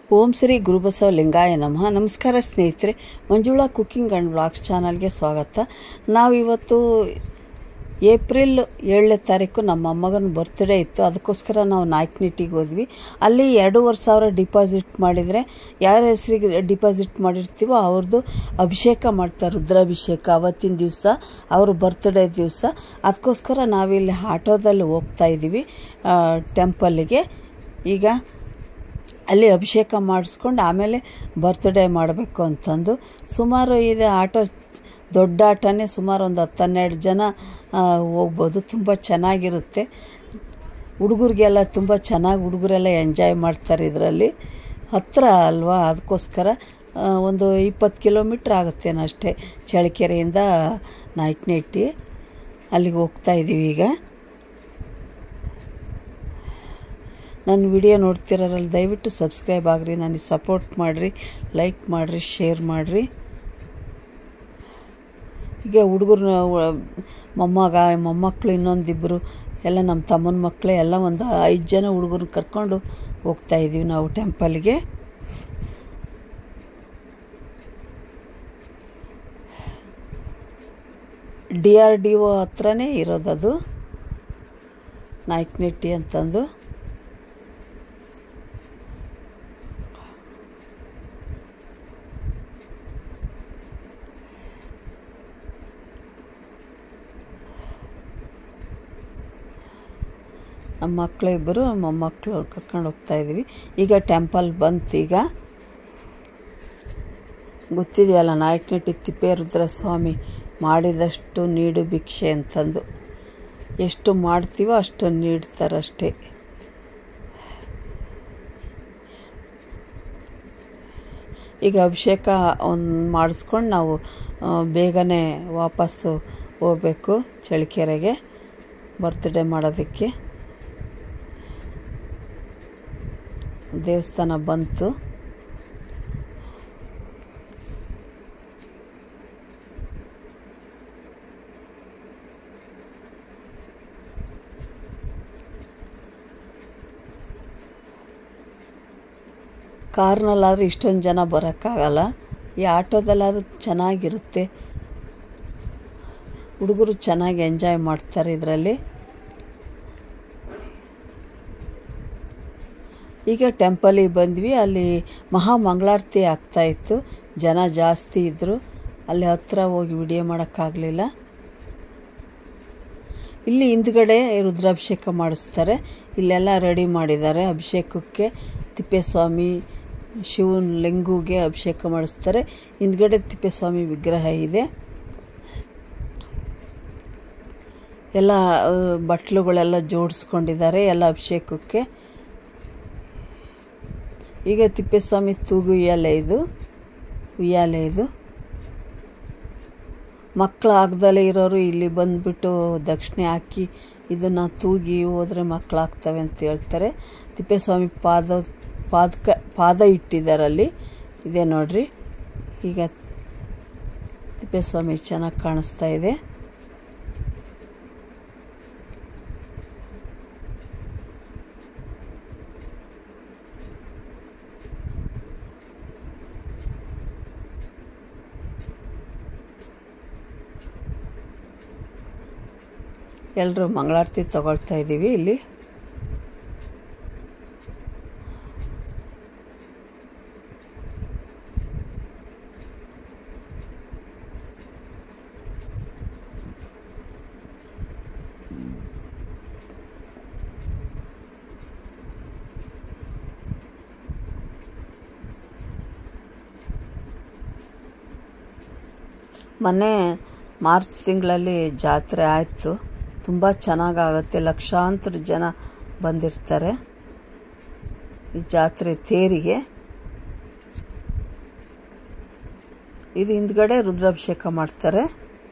ಓಂ ಶ್ರೀ ಗುರುಬಸವ ಲಿಂಗಾಯ ನಮಃ. ನಮಸ್ಕಾರ ಸ್ನೇಹಿತರೆ, ಮಂಜುಳಾ ಕುಕ್ಕಿಂಗ್ ಆ್ಯಂಡ್ ವ್ಲಾಗ್ಸ್ ಚಾನಲ್ಗೆ ಸ್ವಾಗತ. ನಾವಿವತ್ತು ಏಪ್ರಿಲ್ 7ನೇ ತಾರೀಕು ನಮ್ಮ ಮೊಮ್ಮಗನ ಬರ್ತ್ಡೇ ಇತ್ತು. ಅದಕ್ಕೋಸ್ಕರ ನಾವು ನಾಯಕನಹಟ್ಟಿಗೆ ಹೋದ್ವಿ. ಅಲ್ಲಿ 2,500 ಡಿಪಾಸಿಟ್ ಮಾಡಿದರೆ ಯಾರ ಹೆಸರಿಗೆ ಡಿಪಾಸಿಟ್ ಮಾಡಿರ್ತೀವೋ ಅವ್ರದ್ದು ಅಭಿಷೇಕ ಮಾಡ್ತಾರೆ, ರುದ್ರಾಭಿಷೇಕ ಅವತ್ತಿನ ದಿವಸ, ಅವ್ರ ಬರ್ತ್ಡೇ ದಿವಸ. ಅದಕ್ಕೋಸ್ಕರ ನಾವಿಲ್ಲಿ ಆಟೋದಲ್ಲಿ ಹೋಗ್ತಾಯಿದ್ದೀವಿ ಟೆಂಪಲ್ಲಿಗೆ. ಈಗ ಅಲ್ಲಿ ಅಭಿಷೇಕ ಮಾಡಿಸ್ಕೊಂಡು ಆಮೇಲೆ ಬರ್ತ್ಡೇ ಮಾಡಬೇಕು ಅಂತಂದು ಸುಮಾರು ಇದೆ. ಆಟೋ ದೊಡ್ಡ ಆಟೋನೇ, ಸುಮಾರು ಒಂದು 10-12 ಜನ ಹೋಗ್ಬೋದು. ತುಂಬ ಚೆನ್ನಾಗಿರುತ್ತೆ. ಹುಡುಗರಿಗೆಲ್ಲ ತುಂಬ ಚೆನ್ನಾಗಿ ಹುಡುಗರೆಲ್ಲ ಎಂಜಾಯ್ ಮಾಡ್ತಾರೆ. ಇದರಲ್ಲಿ ಹತ್ತಿರ ಅಲ್ವಾ, ಅದಕ್ಕೋಸ್ಕರ ಒಂದು 20 ಕಿಲೋಮೀಟ್ರ್ ಆಗುತ್ತೇನೋ ಅಷ್ಟೇ ಚಳ್ಳಕೆರೆಯಿಂದ ನಾಯಕನಹಟ್ಟಿ. ಅಲ್ಲಿಗೆ ಹೋಗ್ತಾಯಿದ್ದೀವಿ ಈಗ. ನನ್ನ ವಿಡಿಯೋ ನೋಡ್ತಿರೋರಲ್ಲಿ ದಯವಿಟ್ಟು ಸಬ್ಸ್ಕ್ರೈಬ್ ಆಗಿರಿ, ನನಗೆ ಸಪೋರ್ಟ್ ಮಾಡಿರಿ, ಲೈಕ್ ಮಾಡಿರಿ, ಶೇರ್ ಮಾಡಿರಿ. ಈಗ ಹುಡುಗರು ಮೊಮ್ಮಕ್ಕಳು ಇನ್ನೊಂದಿಬ್ಬರು ಎಲ್ಲ ನಮ್ಮ ತಮ್ಮನ ಮಕ್ಕಳೇ ಎಲ್ಲ ಒಂದು 5 ಜನ ಹುಡುಗರನ್ನ ಕರ್ಕೊಂಡು ಹೋಗ್ತಾಯಿದ್ದೀವಿ ನಾವು ಟೆಂಪಲ್ಗೆ. DRDO ಹತ್ರನೇ ಇರೋದದು, ನಾಯಕನಹಟ್ಟಿ ಅಂತಂದು. ನಮ್ಮ ಮಕ್ಕಳು ಇಬ್ಬರು ಮೊಮ್ಮಕ್ಕಳು ಕರ್ಕೊಂಡು ಹೋಗ್ತಾಯಿದ್ದೀವಿ. ಈಗ ಟೆಂಪಲ್ ಬಂತು. ಈಗ ಗೊತ್ತಿದೆಯಲ್ಲ, ನಾಯಕನಹಟ್ಟಿ ತಿಪ್ಪೇರುದ್ರ ಸ್ವಾಮಿ ಮಾಡಿದಷ್ಟು ನೀಡು ಭಿಕ್ಷೆ ಅಂತಂದು. ಎಷ್ಟು ಮಾಡ್ತೀವೋ ಅಷ್ಟು ನೀಡ್ತಾರಷ್ಟೇ. ಈಗ ಅಭಿಷೇಕ ಮಾಡಿಸ್ಕೊಂಡು ನಾವು ಬೇಗನೆ ವಾಪಸ್ಸು ಹೋಗಬೇಕು ಚಳ್ಳಕೆರೆಗೆ ಬರ್ತ್ಡೇ ಮಾಡೋದಕ್ಕೆ. ದೇವಸ್ಥಾನ ಬಂತು. ಕಾರ್ನಲ್ಲಾದರೂ ಇಷ್ಟೊಂದು ಜನ ಬರೋಕ್ಕಾಗಲ್ಲ. ಈ ಆಟೋದಲ್ಲಾದರೂ ಚೆನ್ನಾಗಿರುತ್ತೆ. ಹುಡುಗರು ಚೆನ್ನಾಗಿ ಎಂಜಾಯ್ ಮಾಡ್ತಾರೆ ಇದರಲ್ಲಿ. ಈಗ ಟೆಂಪಲಿಗೆ ಬಂದ್ವಿ. ಅಲ್ಲಿ ಮಹಾಮಂಗಳಾರತಿ ಆಗ್ತಾಯಿತ್ತು. ಜನ ಜಾಸ್ತಿ ಇದ್ದರು. ಅಲ್ಲಿ ಹತ್ತಿರ ಹೋಗಿ ವಿಡಿಯೋ ಮಾಡೋಕ್ಕಾಗಲಿಲ್ಲ. ಇಲ್ಲಿ ಹಿಂದ್ಗಡೆ ರುದ್ರಾಭಿಷೇಕ ಮಾಡಿಸ್ತಾರೆ. ಇಲ್ಲೆಲ್ಲ ರೆಡಿ ಮಾಡಿದ್ದಾರೆ ಅಭಿಷೇಕಕ್ಕೆ. ತಿಪ್ಪೇಸ್ವಾಮಿ ಶಿವನ ಲಿಂಗುಗೆ ಅಭಿಷೇಕ ಮಾಡಿಸ್ತಾರೆ. ಹಿಂದ್ಗಡೆ ತಿಪ್ಪೇಸ್ವಾಮಿ ವಿಗ್ರಹ ಇದೆ. ಎಲ್ಲ ಬಟ್ಲುಗಳೆಲ್ಲ ಜೋಡಿಸ್ಕೊಂಡಿದ್ದಾರೆ ಎಲ್ಲ ಅಭಿಷೇಕಕ್ಕೆ. ಈಗ ತಿಪ್ಪೇಸ್ವಾಮಿ ತೂಗು ಉಯ್ಯಾಲೆ ಇದು. ಮಕ್ಕಳು ಆಗದಲ್ಲೇ ಇರೋರು ಇಲ್ಲಿ ಬಂದುಬಿಟ್ಟು ದಕ್ಷಿಣೆ ಹಾಕಿ ಇದನ್ನು ತೂಗಿ ಹೋದರೆ ಮಕ್ಕಳಾಗ್ತವೆ ಅಂತ ಹೇಳ್ತಾರೆ. ತಿಪ್ಪೇಸ್ವಾಮಿ ಪಾದ ಇಟ್ಟಿದ್ದಾರೆ ಅಲ್ಲಿ. ಇದೆ ನೋಡ್ರಿ. ಈಗ ತಿಪ್ಪೇಸ್ವಾಮಿ ಚೆನ್ನಾಗಿ ಕಾಣಿಸ್ತಾ ಇದೆ. ಎಲ್ಲರೂ ಮಂಗಳಾರತಿ ತಗೊಳ್ತಾ ಇದ್ದೀವಿ ಇಲ್ಲಿ. ಮೊನ್ನೆ ಮಾರ್ಚ್ ತಿಂಗಳಲ್ಲಿ ಜಾತ್ರೆ ಆಯಿತು. ತುಂಬ ಚೆನ್ನಾಗಾಗುತ್ತೆ. ಲಕ್ಷಾಂತರ ಜನ ಬಂದಿರ್ತಾರೆ ಈ ಜಾತ್ರೆ ತೇರಿಗೆ. ಇದು ಹಿಂದ್ಗಡೆ ರುದ್ರಾಭಿಷೇಕ ಮಾಡ್ತಾರೆ.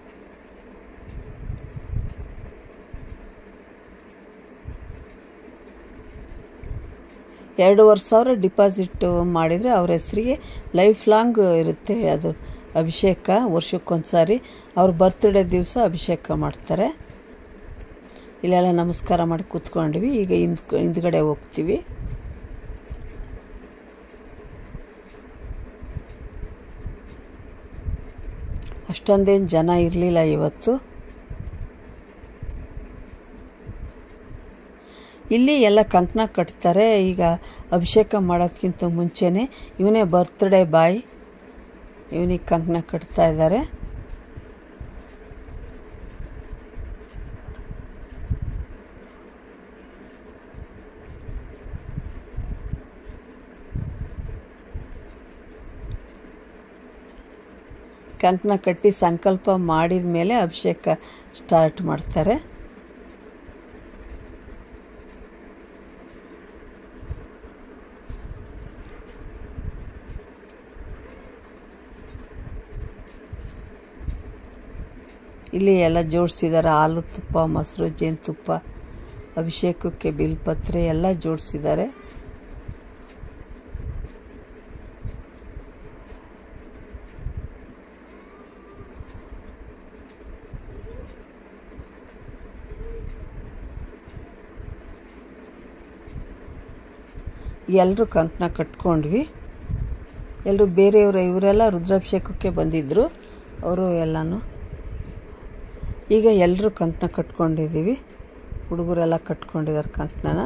$2,500 ಡಿಪಾಸಿಟ್ ಮಾಡಿದರೆ ಅವ್ರ ಹೆಸರಿಗೆ ಲೈಫ್ ಲಾಂಗ್ ಇರುತ್ತೆ ಅದು ಅಭಿಷೇಕ. ವರ್ಷಕ್ಕೊಂದು ಸಾರಿ ಅವ್ರ ಬರ್ತ್ಡೇ ದಿವಸ ಅಭಿಷೇಕ ಮಾಡ್ತಾರೆ. ಇಲ್ಲೆಲ್ಲ ನಮಸ್ಕಾರ ಮಾಡಿ ಕೂತ್ಕೊಂಡ್ವಿ. ಈಗ ಹಿಂದ್ಗಡೆ ಹೋಗ್ತೀವಿ. ಅಷ್ಟೊಂದೇನು ಜನ ಇರಲಿಲ್ಲ ಇವತ್ತು. ಇಲ್ಲಿ ಎಲ್ಲ ಕಂಕಣ ಕಟ್ತಾರೆ. ಈಗ ಅಭಿಷೇಕ ಮಾಡೋದಕ್ಕಿಂತ ಮುಂಚೆನೇ ಇವನೇ ಬರ್ತ್ಡೇ ಬಾಯ್, ಇವನಿಗೆ ಕಂಕಣ ಕಟ್ತಾ ಇದ್ದಾರೆ. ಕಂಕಣ ಕಟ್ಟಿ ಸಂಕಲ್ಪ ಮಾಡಿದ ಮೇಲೆ ಅಭಿಷೇಕ ಸ್ಟಾರ್ಟ್ ಮಾಡ್ತಾರೆ. ಇಲ್ಲಿ ಎಲ್ಲ ಜೋಡಿಸಿದ್ದಾರೆ. ಹಾಲು, ತುಪ್ಪ, ಮೊಸರು, ಜೇನುತುಪ್ಪ, ಅಭಿಷೇಕಕ್ಕೆ ಬಿಲ್ಪತ್ರೆ ಎಲ್ಲ ಜೋಡಿಸಿದ್ದಾರೆ. ಎಲ್ಲರೂ ಕಂಕಣ ಕಟ್ಕೊಂಡ್ವಿ. ಎಲ್ಲರೂ ಬೇರೆಯವರು, ಇವರೆಲ್ಲ ರುದ್ರಾಭಿಷೇಕಕ್ಕೆ ಬಂದಿದ್ದರು ಅವರು ಎಲ್ಲನೂ. ಈಗ ಎಲ್ಲರೂ ಕಂಕಣ ಕಟ್ಕೊಂಡಿದ್ದೀವಿ. ಹುಡುಗರೆಲ್ಲ ಕಟ್ಕೊಂಡಿದ್ದಾರೆ ಕಂಕಣನ.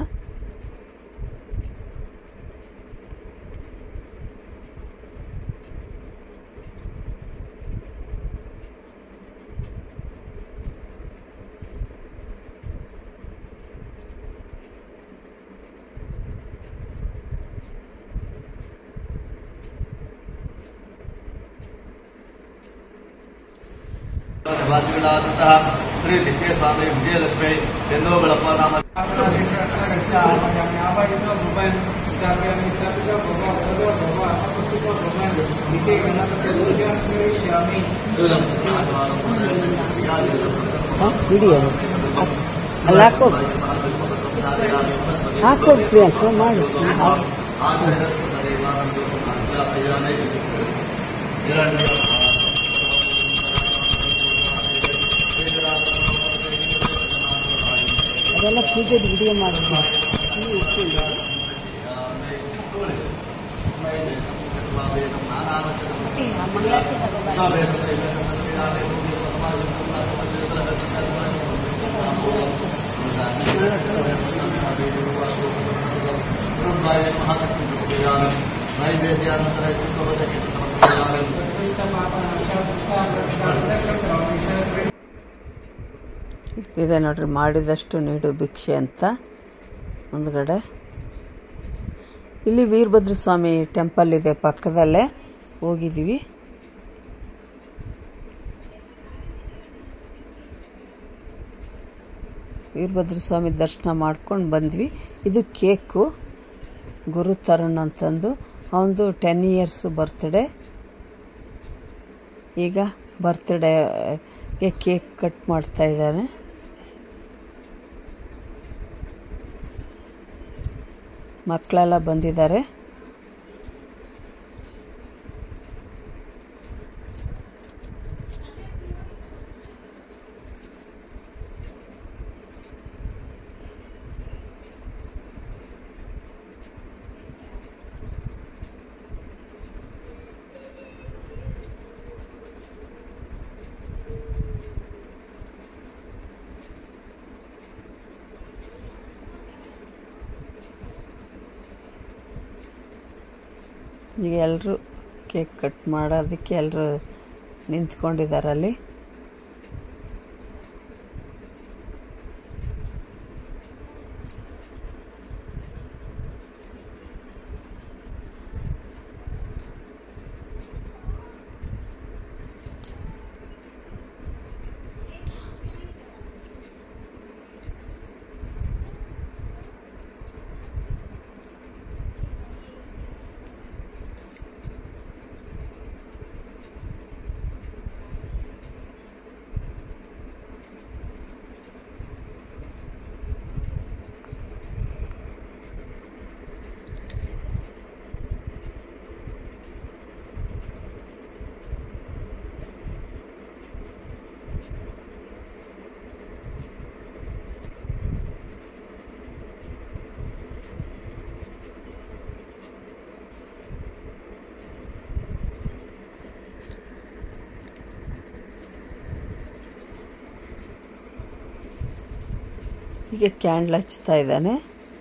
ವಾಸಿಗಳಾದಂತಹ ಶ್ರೀ ಲಿಂಗೇಶ್ವರ ಸ್ವಾಮಿ ವಿಜಯಲಕ್ಷ್ಮಿ ಚಂದೋಗಳಪ್ಪ ನಾಮ ಹಾಕೋಗ್ತೀವಿ ಮಾಡಿ ಅದೆಲ್ಲ ಪೂಜೆದು ವಿಡಿಯೋ ಮಾಡಿದ್ವಿ. ಇದೆ ನೋಡ್ರಿ, ಮಾಡಿದಷ್ಟು ನೀಡು ಭಿಕ್ಷೆ ಅಂತ ಮುಂದ್ಗಡೆ. ಇಲ್ಲಿ ವೀರಭದ್ರ ಸ್ವಾಮಿ ಟೆಂಪಲ್ ಇದೆ ಪಕ್ಕದಲ್ಲೇ, ಹೋಗಿದ್ದೀವಿ. ವೀರಭದ್ರ ಸ್ವಾಮಿ ದರ್ಶನ ಮಾಡ್ಕೊಂಡು ಬಂದ್ವಿ. ಇದು ಕೇಕು ಗುರು ತರುಣ್ ಅಂತಂದು, ಅವನದು 10 years ಬರ್ತ್ಡೇ. ಈಗ ಬರ್ತ್ಡೇಗೆ ಕೇಕ್ ಕಟ್ ಮಾಡ್ತಾ ಇದ್ದಾನೆ. ಮಕ್ಕಳೆಲ್ಲ ಬಂದಿದ್ದಾರೆ. ಈಗ ಎಲ್ಲರೂ ಕೇಕ್ ಕಟ್ ಮಾಡೋದಕ್ಕೆ ಎಲ್ಲರೂ ನಿಂತ್ಕೊಂಡಿದ್ದಾರಲ್ಲಿ. ಹೀಗೆ ಕ್ಯಾಂಡ್ಲ್ ಹಚ್ತಾ ಇದ್ದಾನೆ.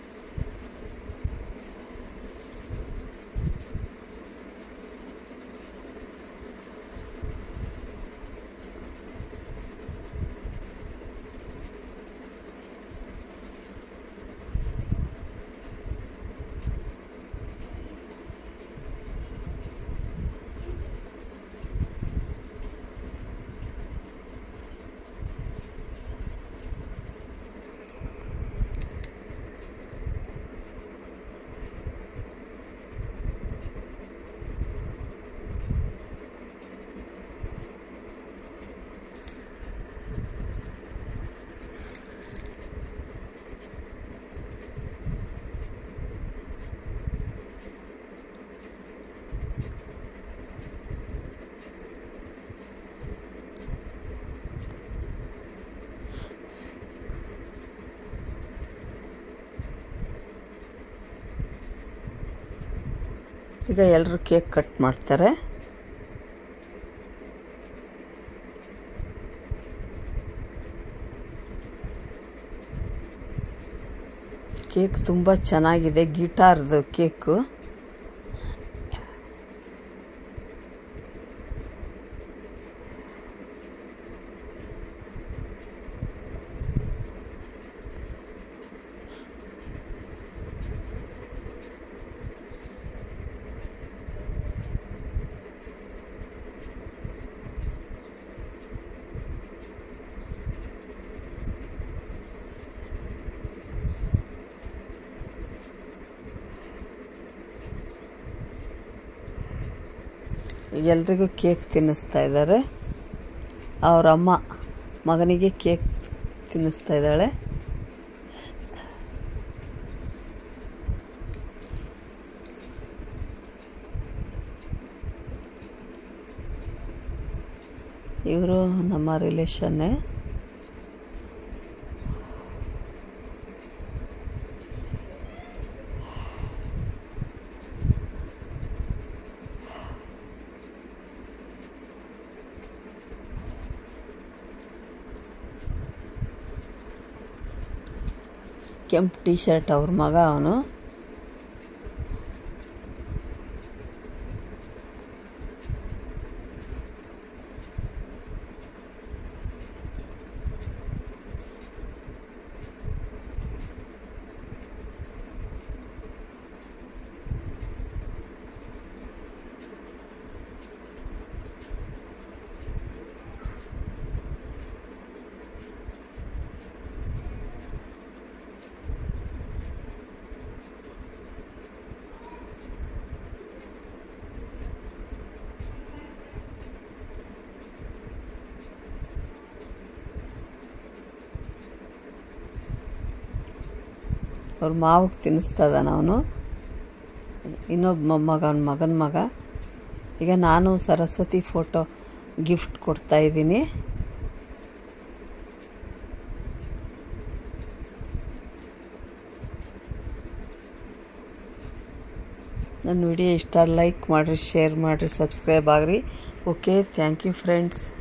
ಈಗ ಎಲ್ಲರೂ ಕೇಕ್ ಕಟ್ ಮಾಡ್ತಾರೆ. ಕೇಕ್ ತುಂಬ ಚೆನ್ನಾಗಿದೆ, ಗಿಟಾರ್ದು ಕೇಕು. ಎಲ್ರಿಗೂ ಕೇಕ್ ತಿನ್ನಿಸ್ತಾ ಇದ್ದಾರೆ. ಅವರ ಅಮ್ಮ ಮಗನಿಗೆ ಕೇಕ್ ತಿನ್ನಿಸ್ತಾ ಇದ್ದಾಳೆ. ಇವರು ನಮ್ಮ ರಿಲೇಷನ್ನೇ. ಕೆಂಪು ಟೀ ಶರ್ಟ್ ಅವ್ರ ಮಗ ಅವನು. ಅವ್ರ ಮಾವಿಗೆ ತಿನ್ನಿಸ್ತಾ ಇದ್ದಾನೆ ಅವನು. ಇನ್ನೊಬ್ಬ ಮೊಮ್ಮಗ, ಅವನ ಮಗನ ಮಗ. ಈಗ ನಾನು ಸರಸ್ವತಿ ಫೋಟೋ ಗಿಫ್ಟ್ ಕೊಡ್ತಾಯಿದ್ದೀನಿ. ನನ್ನ ವಿಡಿಯೋ ಇಷ್ಟ ಲೈಕ್ ಮಾಡಿರಿ, ಶೇರ್ ಮಾಡಿರಿ, ಸಬ್ಸ್ಕ್ರೈಬ್ ಆಗಿರಿ. Okay, thank you friends.